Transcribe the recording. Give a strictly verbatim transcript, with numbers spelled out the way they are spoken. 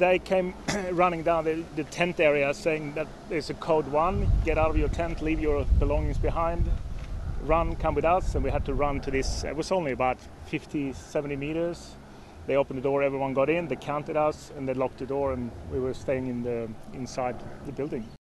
they came running down the, the tent area saying that there's a code one, get out of your tent, leave your belongings behind, run, come with us. And we had to run to this, it was only about fifty, seventy meters. They opened the door, everyone got in, they counted us, and they locked the door, and we were staying in the inside the building.